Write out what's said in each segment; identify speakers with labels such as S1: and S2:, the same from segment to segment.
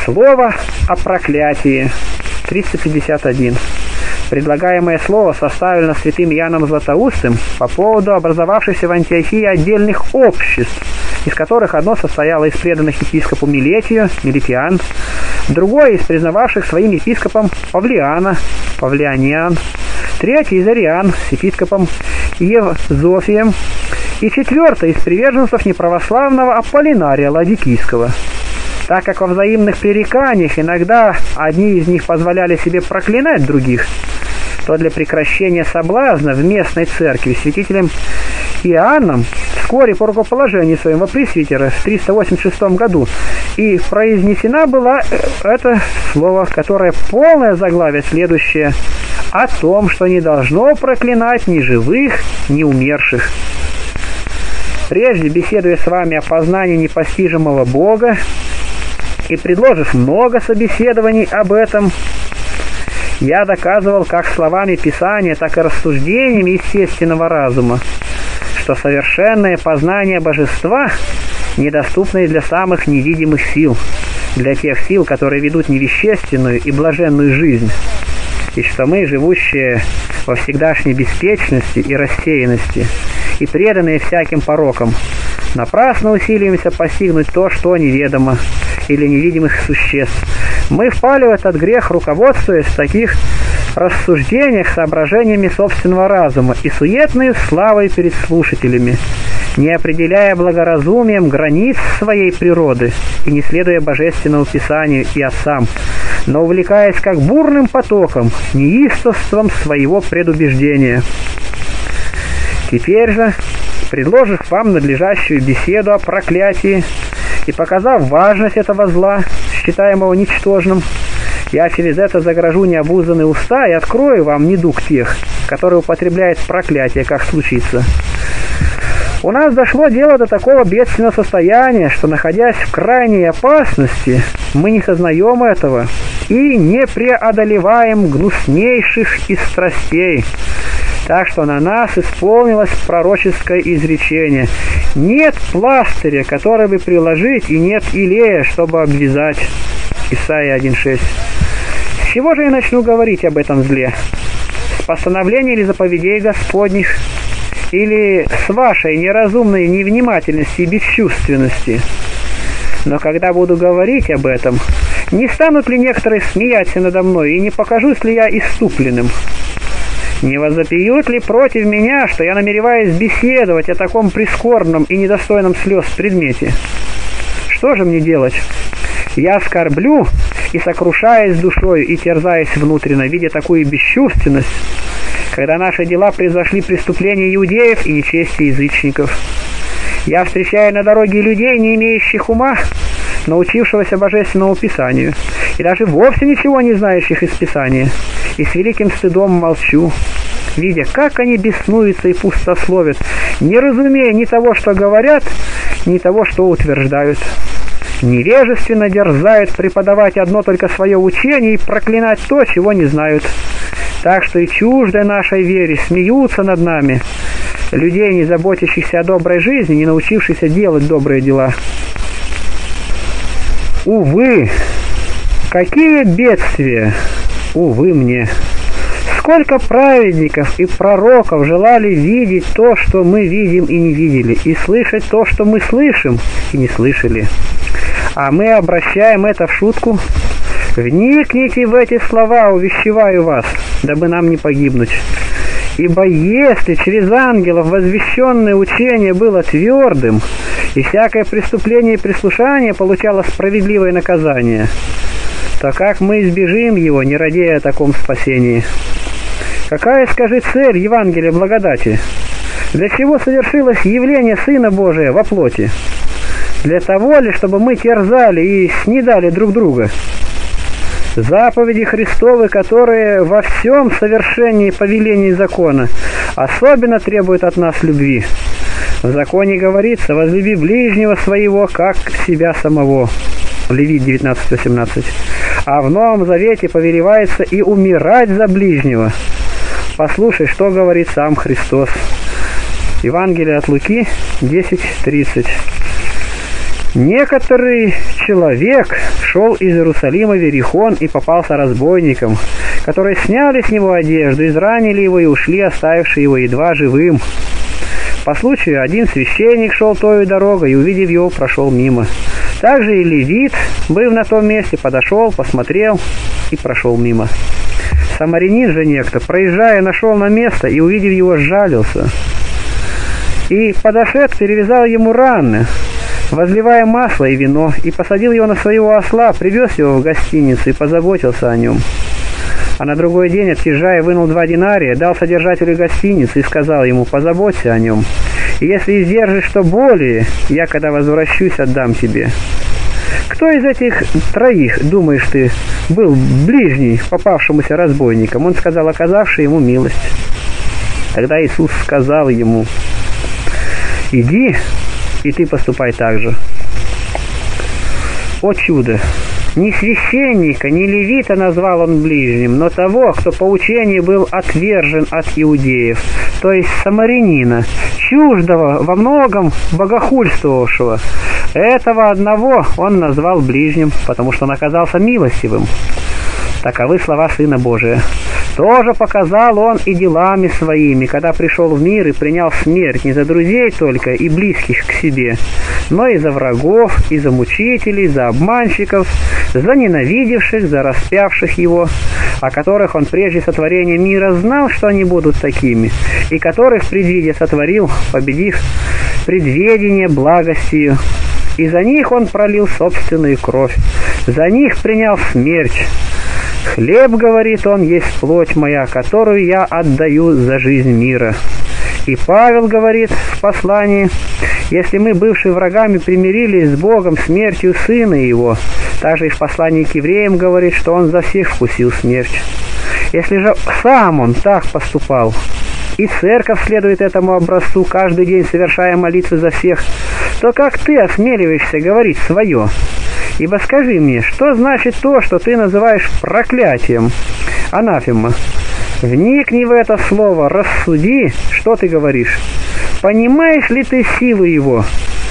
S1: Слово о проклятии. 351. Предлагаемое слово составлено святым Иоанном Златоустым по поводу образовавшихся в Антиохии отдельных обществ, из которых одно состояло из преданных епископу Милетию, Милетиан, другое из признававших своим епископом Павлиана, Павлианиан, третье из ариан с епископом Евзофием и четвертое из приверженцев неправославного Аполлинария Ладикийского. Так как во взаимных пререканиях иногда одни из них позволяли себе проклинать других, то для прекращения соблазна в местной церкви святителем Иоанном вскоре по рукоположению своего пресвитера в 386 году и произнесена была это слово, которое полное заглавие следующее: о том, что не должно проклинать ни живых, ни умерших. Прежде, беседуя с вами о познании непостижимого Бога и предложив много собеседований об этом, я доказывал как словами Писания, так и рассуждениями естественного разума, что совершенное познание божества недоступно и для самых невидимых сил, для тех сил, которые ведут невещественную и блаженную жизнь, и что мы, живущие во всегдашней беспечности и рассеянности, и преданные всяким порокам, напрасно усиливаемся постигнуть то, что неведомо, или невидимых существ. Мы впали в этот грех, руководствуясь в таких рассуждениях соображениями собственного разума и суетной славой перед слушателями, не определяя благоразумием границ своей природы и не следуя божественному Писанию и отцам, но увлекаясь как бурным потоком, неистовством своего предубеждения. Теперь же, предложив вам надлежащую беседу о проклятии и показав важность этого зла, считаемого ничтожным, я через это загражу необузданные уста и открою вам недуг тех, которые употребляют проклятие, как случится. У нас дошло дело до такого бедственного состояния, что, находясь в крайней опасности, мы не сознаем этого и не преодолеваем гнуснейших из страстей. Так что на нас исполнилось пророческое изречение: нет пластыря, который бы приложить, и нет илея, чтобы обвязать. Исайя 1:6. С чего же я начну говорить об этом зле? С постановлений или заповедей Господних? Или с вашей неразумной невнимательности и бесчувственности? Но когда буду говорить об этом, не станут ли некоторые смеяться надо мной, и не покажусь ли я исступленным? Не возопьют ли против меня, что я намереваюсь беседовать о таком прискорбном и недостойном слез предмете? Что же мне делать? Я скорблю и сокрушаясь душой и терзаясь внутренно, видя такую бесчувственность, когда наши дела превзошли преступления иудеев и нечестие язычников. Я встречаю на дороге людей, не имеющих ума, научившегося Божественному Писанию, и даже вовсе ничего не знающих из Писания, и с великим стыдом молчу, видя, как они беснуются и пустословят, не разумея ни того, что говорят, ни того, что утверждают. Невежественно дерзают преподавать одно только свое учение и проклинать то, чего не знают. Так что и чуждой нашей вере смеются над нами, людей, не заботящихся о доброй жизни, не научившихся делать добрые дела. Увы, какие бедствия, увы мне! Сколько праведников и пророков желали видеть то, что мы видим и не видели, и слышать то, что мы слышим и не слышали. А мы обращаем это в шутку. Вникните в эти слова, увещеваю вас, дабы нам не погибнуть. Ибо если через ангелов возвещенное учение было твердым, и всякое преступление и прислушание получало справедливое наказание, то как мы избежим его, не радея о таком спасении? Какая, скажи, цель Евангелия благодати? Для чего совершилось явление Сына Божия во плоти? Для того ли, чтобы мы терзали и снедали друг друга? Заповеди Христовы, которые во всем совершении повелений закона, особенно требуют от нас любви. В законе говорится: возлюби ближнего своего, как себя самого. Левит 19:18. А в Новом Завете повелевается и умирать за ближнего. Послушай, что говорит сам Христос. Евангелие от Луки 10:30. Некоторый человек шел из Иерусалима в Иерихон и попался разбойникам, которые сняли с него одежду, изранили его и ушли, оставивши его едва живым. По случаю один священник шел той дорогой и, увидев его, прошел мимо. Также и левит, быв на том месте, подошел, посмотрел и прошел мимо. Самарянин же некто, проезжая, нашел на место и, увидев его, сжалился. И, подошед, перевязал ему раны, возливая масло и вино, и посадил его на своего осла, привез его в гостиницу и позаботился о нем. А на другой день, отъезжая, вынул 2 динария, дал содержателю гостиницы и сказал ему: позаботься о нем. И если издержишь что более, я, когда возвращусь, отдам тебе. Кто из этих 3, думаешь ты, был ближний попавшемуся разбойникам? Он сказал: оказавший ему милость. Тогда Иисус сказал ему: иди, и ты поступай так же. О чудо! Ни священника, ни левита назвал он ближним, но того, кто по учению был отвержен от иудеев, то есть самарянина, чуждого, во многом богохульствовавшего. Этого одного он назвал ближним, потому что он оказался милостивым. Таковы слова Сына Божия. Тоже показал он и делами своими, когда пришел в мир и принял смерть не за друзей только и близких к себе, но и за врагов, и за мучителей, за обманщиков, за ненавидевших, за распявших его, о которых он прежде сотворения мира знал, что они будут такими, и которых, предвидя, сотворил, победив предведение благостью. И за них он пролил собственную кровь, за них принял смерть. «Хлеб, — говорит он, — есть плоть моя, которую я отдаю за жизнь мира». И Павел говорит в послании: «Если мы, бывшие врагами, примирились с Богом смертью Сына Его», также и в послании к евреям говорит, что Он за всех вкусил смерть. Если же сам Он так поступал, и церковь следует этому образцу, каждый день совершая молитвы за всех, то как ты осмеливаешься говорить свое? Ибо скажи мне, что значит то, что ты называешь проклятием? Анафема. Вникни в это слово, рассуди, что ты говоришь. Понимаешь ли ты силу его?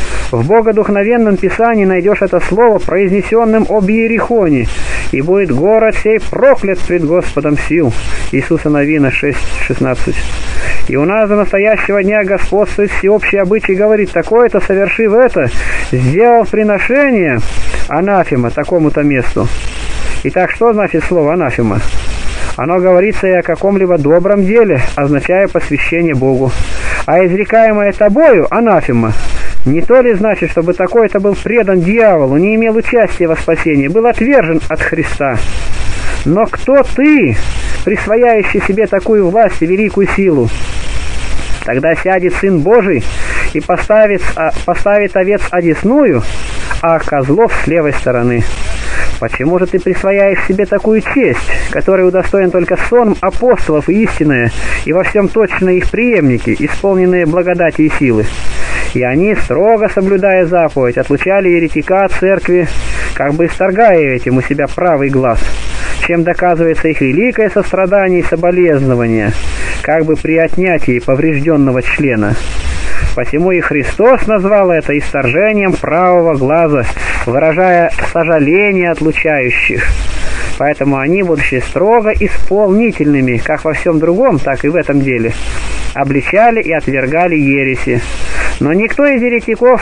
S1: В богодухновенном Писании найдешь это слово, произнесенным об Иерихоне, и будет город сей проклят пред Господом сил. Иисуса Навина 6:16. И у нас до настоящего дня господствует всеобщий обычай говорит: такое-то, совершив это, сделал приношение анафема такому-то месту. Итак, что значит слово анафема? Оно говорится и о каком-либо добром деле, означая посвящение Богу. А изрекаемое тобою анафема не то ли значит, чтобы такой-то был предан дьяволу, не имел участия во спасении, был отвержен от Христа? Но кто ты, присвояющий себе такую власть и великую силу? Тогда сядет Сын Божий и поставит овец одесную, а козлов с левой стороны. Почему же ты присвояешь себе такую честь, которой удостоен только сон апостолов и истинная, и во всем точно их преемники, исполненные благодати и силы? И они, строго соблюдая заповедь, отлучали еретика от церкви, как бы исторгая этим у себя правый глаз, чем доказывается их великое сострадание и соболезнование, как бы при отнятии поврежденного члена. Посему и Христос назвал это исторжением правого глаза, выражая сожаление отлучающих. Поэтому они, будучи строго исполнительными, как во всем другом, так и в этом деле, обличали и отвергали ереси. Но никто из еретиков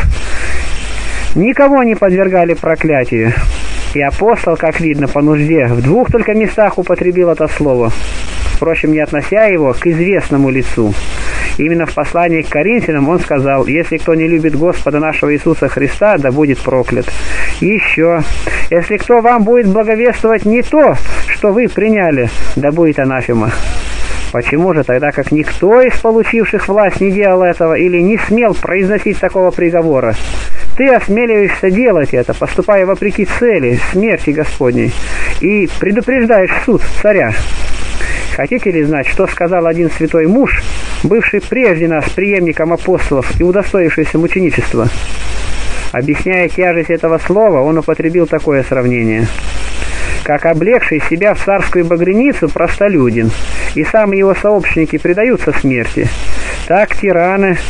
S1: никого не подвергали проклятию. И апостол, как видно по нужде, в 2 только местах употребил это слово, впрочем, не относя его к известному лицу. Именно в послании к Коринфянам он сказал: «Если кто не любит Господа нашего Иисуса Христа, да будет проклят». И еще: «Если кто вам будет благовествовать не то, что вы приняли, да будет анафема». Почему же тогда, как никто из получивших власть не делал этого или не смел произносить такого приговора, ты осмеливаешься делать это, поступая вопреки цели, смерти Господней, и предупреждаешь суд царя? Хотите ли знать, что сказал один святой муж, бывший прежде нас преемником апостолов и удостоившийся мученичества? Объясняя тяжесть этого слова, он употребил такое сравнение: как облегший себя в царскую багряницу простолюдин, и сам его сообщники предаются смерти, так тираны,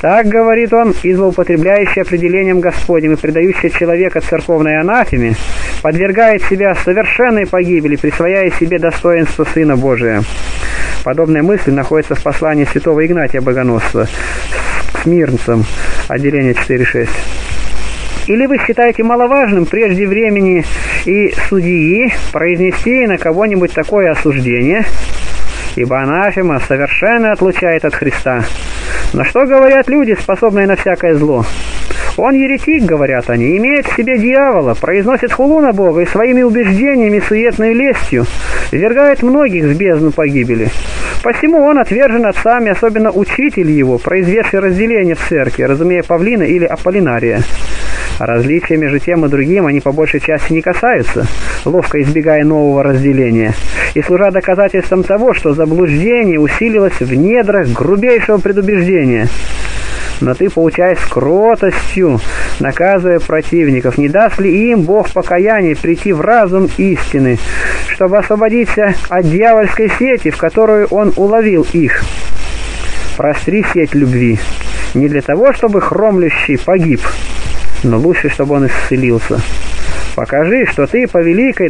S1: Так, говорит он, и злоупотребляющий определением Господним и предающий человека церковной анафеме, подвергает себя совершенной погибели, присвояя себе достоинство Сына Божия. Подобная мысль находится в послании святого Игнатия Богоносца к смирнцам, отделение 4.6. Или вы считаете маловажным прежде времени и судьи произнести на кого-нибудь такое осуждение, ибо анафема совершенно отлучает от Христа. Но что говорят люди, способные на всякое зло? Он еретик, говорят они, имеет в себе дьявола, произносит хулу на Бога и своими убеждениями и суетной лестью ввергает многих в бездну погибели. Посему он отвержен отцами, особенно учитель его, произведший разделение в церкви, разумея Павлина или Аполлинария. А различия между тем и другим они по большей части не касаются, ловко избегая нового разделения, и служа доказательством того, что заблуждение усилилось в недрах грубейшего предубеждения. Но ты поучай с кротостью, наказывая противников, не даст ли им Бог покаяния прийти в разум истины, чтобы освободиться от дьявольской сети, в которую он уловил их. Простри сеть любви, не для того, чтобы хромлющий погиб, но лучше, чтобы он исцелился. Покажи, что ты по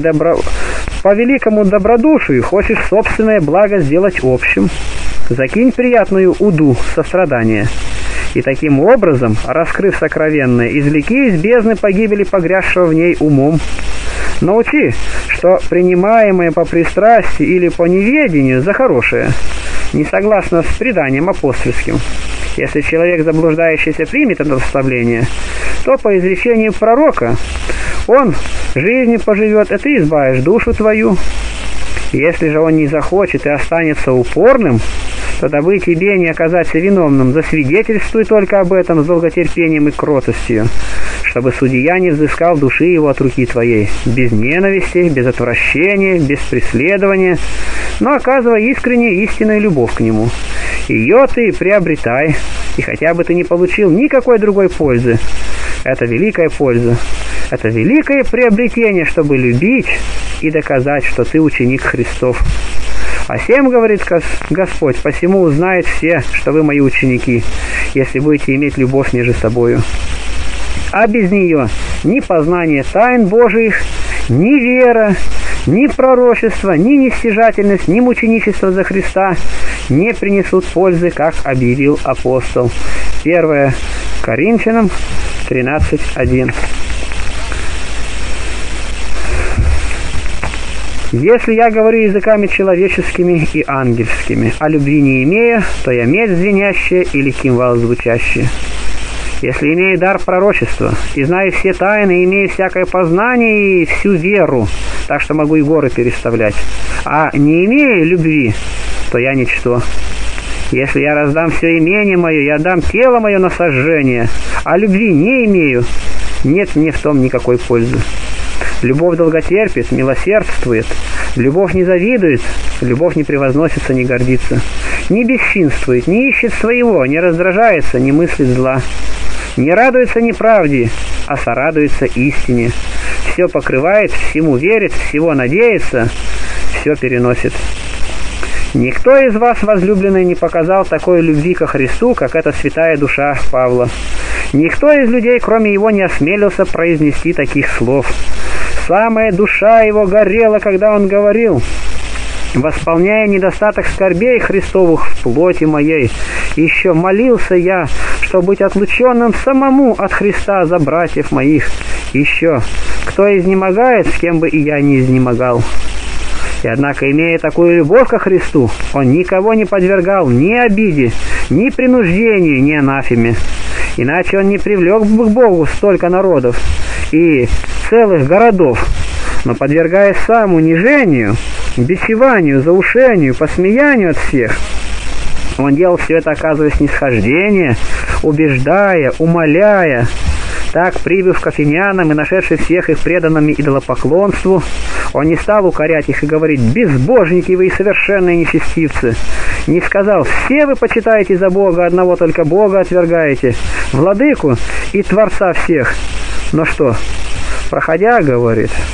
S1: великому добродушию хочешь собственное благо сделать общим. Закинь приятную уду сострадания. И таким образом, раскрыв сокровенное, извлеки из бездны погибели погрязшего в ней умом. Научи, что принимаемое по пристрастию или по неведению за хорошее, не согласно с преданием апостольским. Если человек заблуждающийся примет это наставление, то по изречению пророка он жизнью поживет, и ты избавишь душу твою. Если же он не захочет и останется упорным, то дабы тебе не оказаться виновным, засвидетельствуй только об этом с долготерпением и кротостью, чтобы судья не взыскал души его от руки твоей, без ненависти, без отвращения, без преследования, но оказывая искреннюю истинную любовь к нему. Ее ты приобретай, и хотя бы ты не получил никакой другой пользы, это великая польза, это великое приобретение, чтобы любить и доказать, что ты ученик Христов. А всем, говорит Господь, посему узнают все, что вы мои ученики, если будете иметь любовь между собою. А без нее ни познание тайн Божиих, ни вера, ни пророчество, ни нестяжательность, ни мученичество за Христа не принесут пользы, как объявил апостол. 1 Коринфянам 13:1. Если я говорю языками человеческими и ангельскими, а любви не имея, то я медь звенящая или кимвал звучащий. Если имею дар пророчества, и знаю все тайны, и имею всякое познание и всю веру, так что могу и горы переставлять, а не имею любви, то я ничто. Если я раздам все имение мое, я дам тело мое на сожжение, а любви не имею, нет мне в том никакой пользы. Любовь долготерпит, милосердствует, любовь не завидует, любовь не превозносится, не гордится, не бесчинствует, не ищет своего, не раздражается, не мыслит зла, не радуется неправде, а сорадуется истине, все покрывает, всему верит, всего надеется, все переносит. Никто из вас, возлюбленный, не показал такой любви ко Христу, как эта святая душа Павла. Никто из людей, кроме его, не осмелился произнести таких слов. Самая душа его горела, когда он говорил: «Восполняя недостаток скорбей Христовых в плоти моей, еще молился я, чтобы быть отлученным самому от Христа за братьев моих. Еще, кто изнемогает, с кем бы и я не изнемогал». И однако, имея такую любовь ко Христу, он никого не подвергал ни обиде, ни принуждению, ни анафеме. Иначе он не привлек бы к Богу столько народов и целых городов, но подвергаясь сам унижению, бичеванию, заушению, посмеянию от всех, он делал все это, оказывая снисхождение, убеждая, умоляя. Так, прибыв к афинянам и нашедший всех их преданными идолопоклонству, он не стал укорять их и говорить: «Безбожники вы и совершенные нечестивцы». Не сказал: «Все вы почитаете за Бога, одного только Бога отвергаете, владыку и Творца всех». Но что? Проходя, говорит,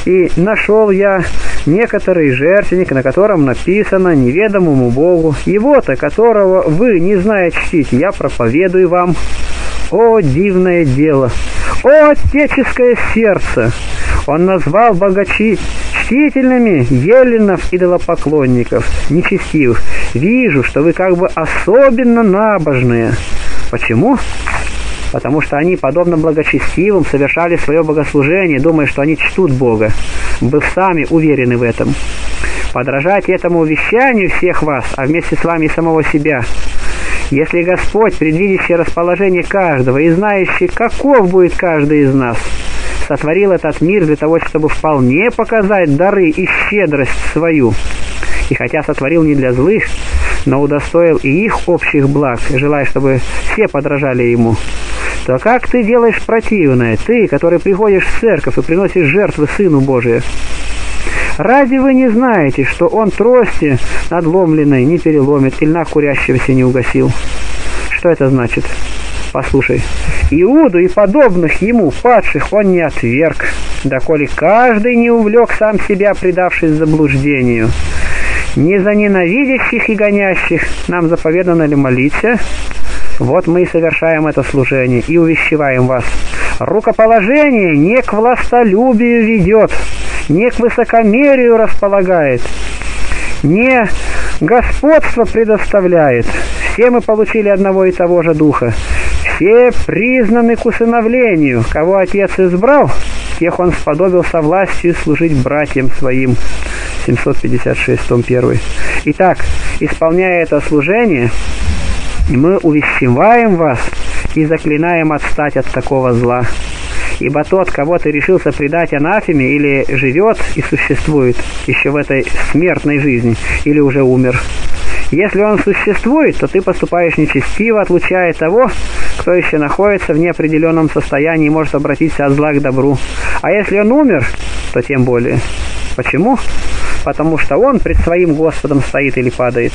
S1: И нашел я некоторый жертвенник, на котором написано неведомому Богу, Его-то, которого вы, не зная, чтите, я проповедую вам. О, дивное дело! О, отеческое сердце! Он назвал чтительными еллинов идолопоклонников, нечестивых. Вижу, что вы как бы особенно набожные. Почему? Потому что они, подобно благочестивым, совершали свое богослужение, думая, что они чтут Бога, быв сами уверены в этом. Подражайте этому увещанию всех вас, а вместе с вами и самого себя. Если Господь, предвидящий расположение каждого и знающий, каков будет каждый из нас, сотворил этот мир для того, чтобы вполне показать дары и щедрость свою, и хотя сотворил не для злых, но удостоил и их общих благ, желая, чтобы все подражали Ему, то как ты делаешь противное, ты, который приходишь в церковь и приносишь жертвы Сыну Божию? Разве вы не знаете, что Он трости надломленной не переломит и льна курящегося не угасил? Что это значит? Послушай. Иуду и подобных ему, падших, Он не отверг, доколе каждый не увлек сам себя, предавшись заблуждению. Не за ненавидящих и гонящих нам заповедано ли молиться? Вот мы и совершаем это служение и увещеваем вас. Рукоположение не к властолюбию ведет, не к высокомерию располагает, не господство предоставляет. Все мы получили одного и того же Духа. Все признаны к усыновлению. Кого Отец избрал, тех Он сподобил со властью служить братьям своим. 756, том 1. Итак, исполняя это служение, мы увещеваем вас и заклинаем отстать от такого зла. Ибо тот, кого ты решился предать анафеме, или живет и существует еще в этой смертной жизни, или уже умер. Если он существует, то ты поступаешь нечестиво, отлучая того, кто еще находится в неопределенном состоянии и может обратиться от зла к добру. А если он умер, то тем более. Почему? Потому что он пред своим Господом стоит или падает,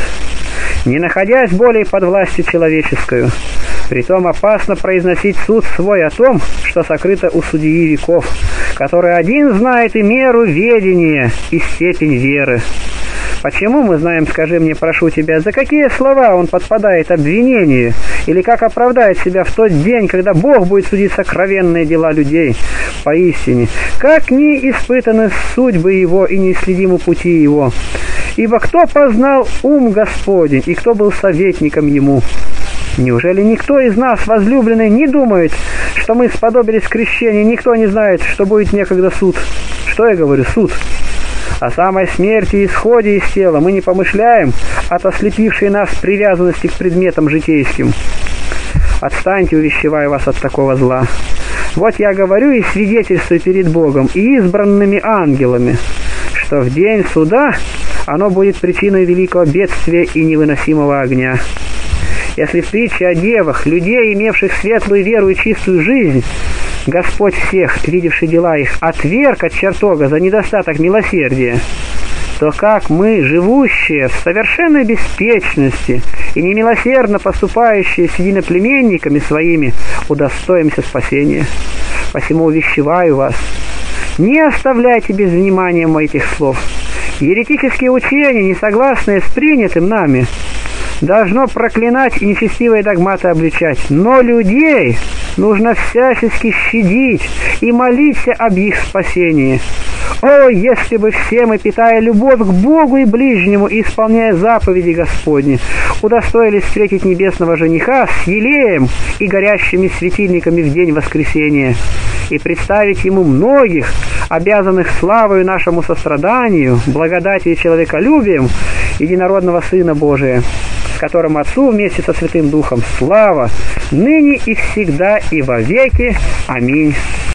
S1: не находясь более под властью человеческую. Притом опасно произносить суд свой о том, что сокрыто у судьи веков, который один знает и меру ведения, и степень веры. Почему мы знаем, скажи мне, прошу тебя, за какие слова он подпадает обвинению, или как оправдает себя в тот день, когда Бог будет судить сокровенные дела людей? Поистине, как не испытаны судьбы его и неисследимы пути его. Ибо кто познал ум Господень, и кто был советником ему? Неужели никто из нас, возлюбленный, не думает, что мы сподобились крещения? Никто не знает, что будет некогда суд. Что я говорю? Суд. О самой смерти и исходе из тела мы не помышляем от ослепившей нас привязанности к предметам житейским. Отстаньте, увещеваю вас от такого зла. Вот я говорю и свидетельствую перед Богом и избранными ангелами, что в день суда оно будет причиной великого бедствия и невыносимого огня. Если в притче о девах, людей, имевших светлую веру и чистую жизнь, Господь всех, видевший дела их, отверг от чертога за недостаток милосердия, то как мы, живущие в совершенной беспечности и немилосердно поступающие с единоплеменниками своими, удостоимся спасения. Посему увещеваю вас, не оставляйте без внимания этих слов. Еретические учения, не согласные с принятым нами, должно проклинать и нечестивые догматы обличать, но людей нужно всячески щадить и молиться об их спасении. О, если бы все мы, питая любовь к Богу и ближнему и исполняя заповеди Господни, удостоились встретить небесного жениха с елеем и горящими светильниками в день воскресения, и представить ему многих, обязанных славою нашему состраданию, благодати и человеколюбием единородного Сына Божия, с которым Отцу вместе со Святым Духом слава, ныне и всегда и во веки. Аминь.